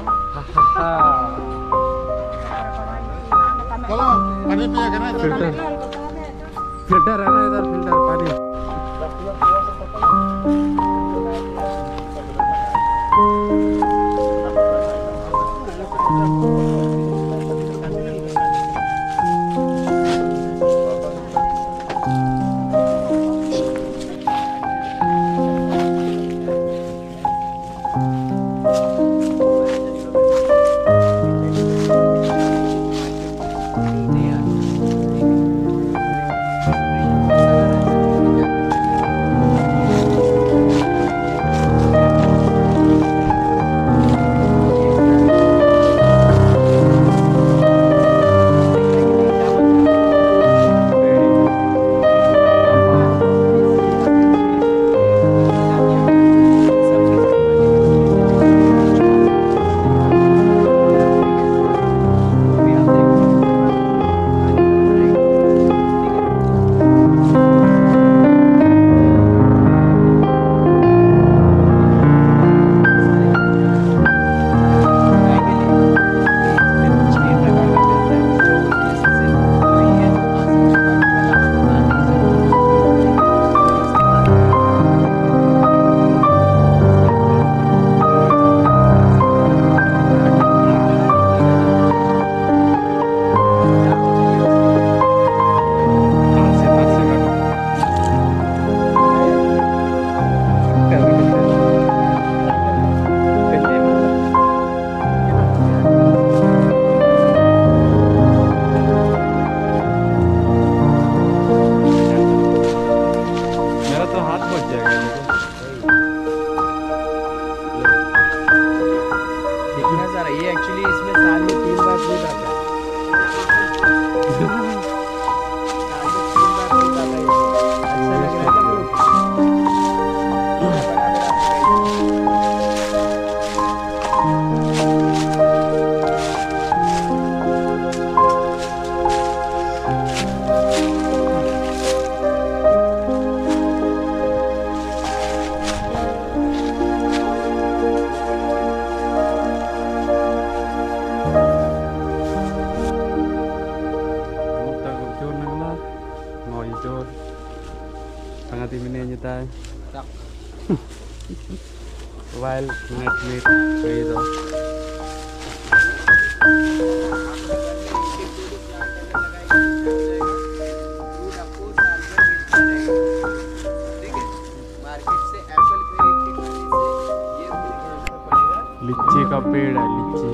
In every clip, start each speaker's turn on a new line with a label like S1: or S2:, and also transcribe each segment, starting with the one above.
S1: Kalau पानी पिया करना
S2: फिल्टर फिल्टर है ना इधर फिल्टर पानी
S3: ये एक्चुअली इसमें साल में 3 बार दूध आता है।
S2: Tengah timnya nyata wild net meat gitu. लीची का पेड़ है लीची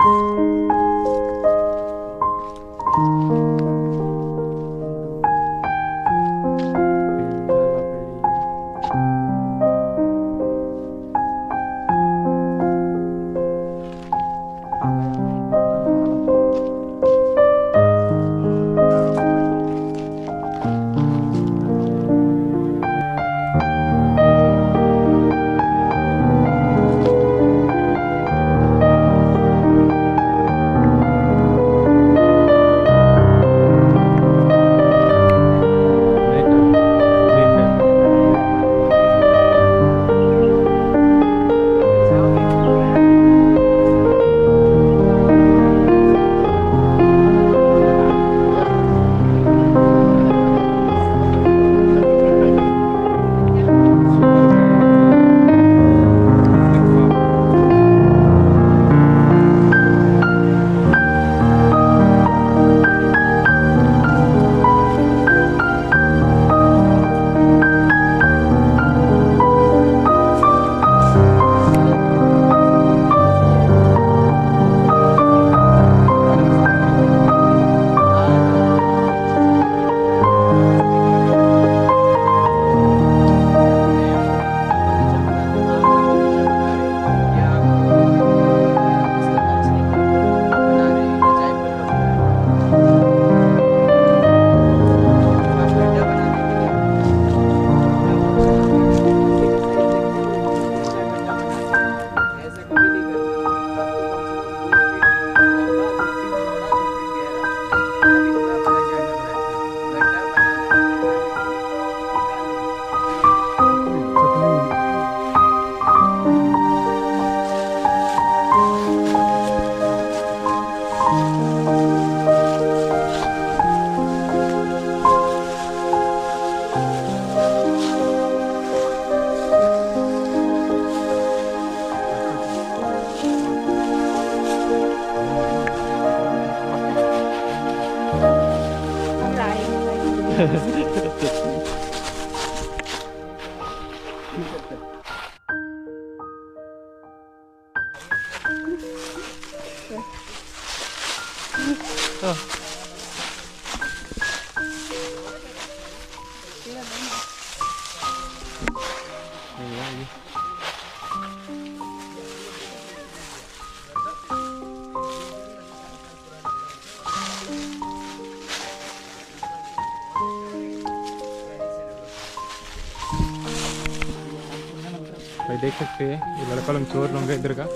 S2: भाई देख सकते हैं ये लड़का लोग चोर लोग इधर का,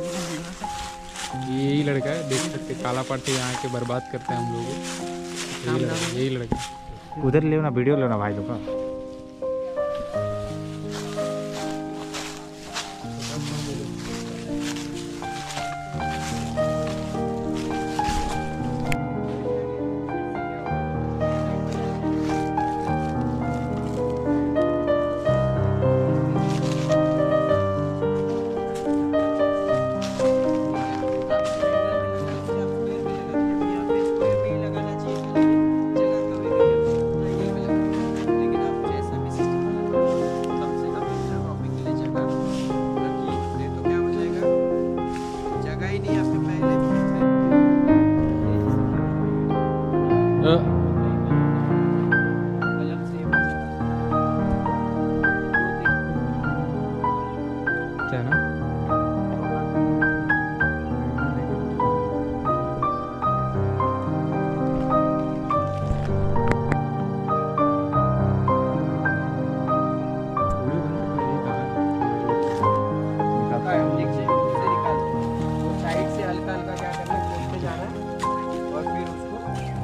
S2: यही लड़का है, देख सकते हैं काला पाटी यहाँ के बर्बाद करते हैं हम लोग। यही लड़का
S3: उधर ले ना, वीडियो लेना भाई लोग का।
S2: क्या ना
S3: साइड से हल्का हल्का क्या करना है, खोलते जाना है और फिर उसको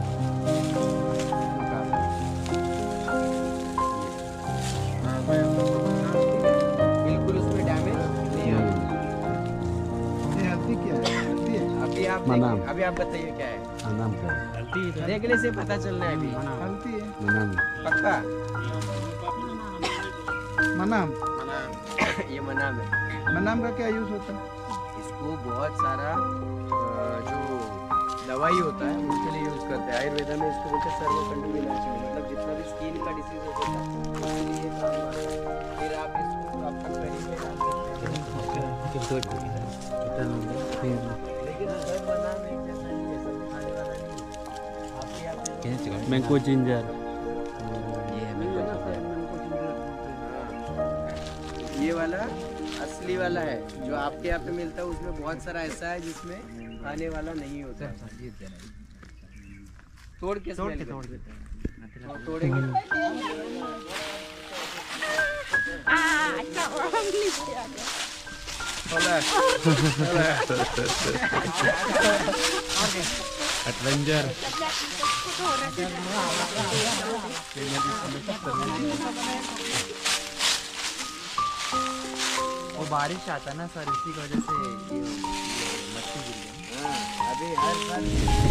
S3: बिल्कुल उसमें डैमेज नहीं आएगा।
S1: हल्दी क्या है? हल्दी है।
S3: अभी आप बताइए क्या है?
S4: मनाम का है।
S3: देखने से पता चलना है अभी।
S1: हल्दी है।
S4: मनाम
S3: पक्का
S1: मनाम।
S3: ये मनाम है।
S1: मनाम का क्या यूज होता है?
S3: इसको बहुत सारा जो दवाई होता है उसके लिए यूज करते हैं। आयुर्वेदा में इसको बोलते हैं सर्वकंडी इलाज में, मतलब जितना भी स्किन का डिसीज होता है उसके लिए काम आता है। फिर आप इसको आपका कहीं पे डाल सकते हैं। लेकिन अगर बनाना मैंगो जिंजर। ये वाला असली वाला है जो आपके यहाँ पे मिलता है, उसमें बहुत सारा ऐसा है जिसमें खाने वाला नहीं होता है। तोड़ के तोड़ेंगे
S2: एडवेंचर।
S4: वो बारिश आता ना सर, इसी की वजह से ये मच्छी गिर गई।
S3: अभी हर साल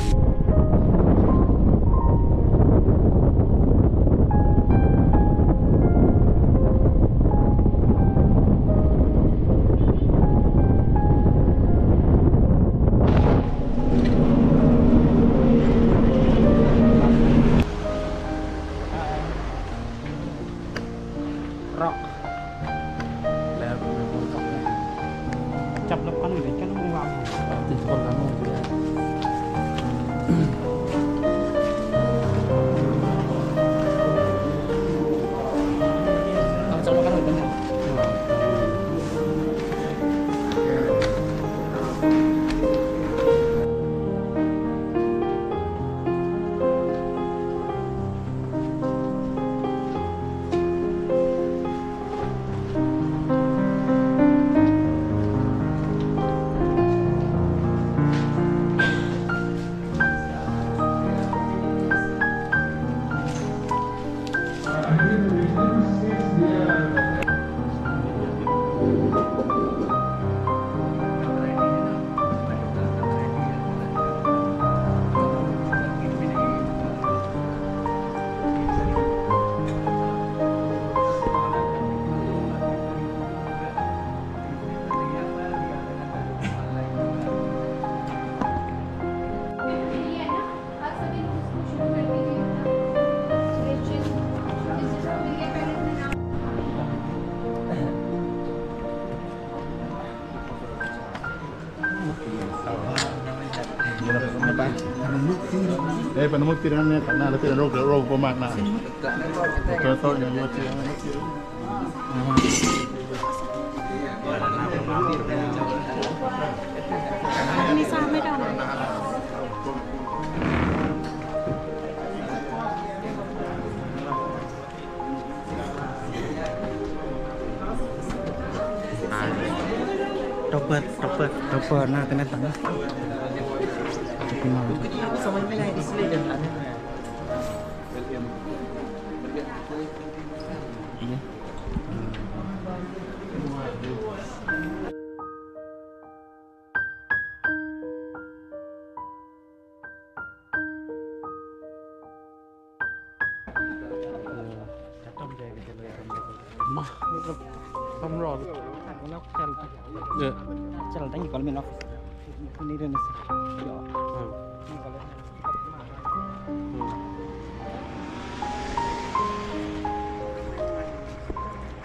S1: penemu tirannya karena ada tiran rogo pemakna. Contoh yang buat
S5: ini sama dong.
S4: Topper, nah ternyata. Sama ini lah di sini dan ada. Iya.
S2: Samrol.
S4: चलता ही कॉल में ना नहीं रहने से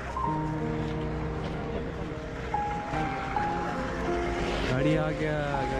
S2: गाड़ी आ गया।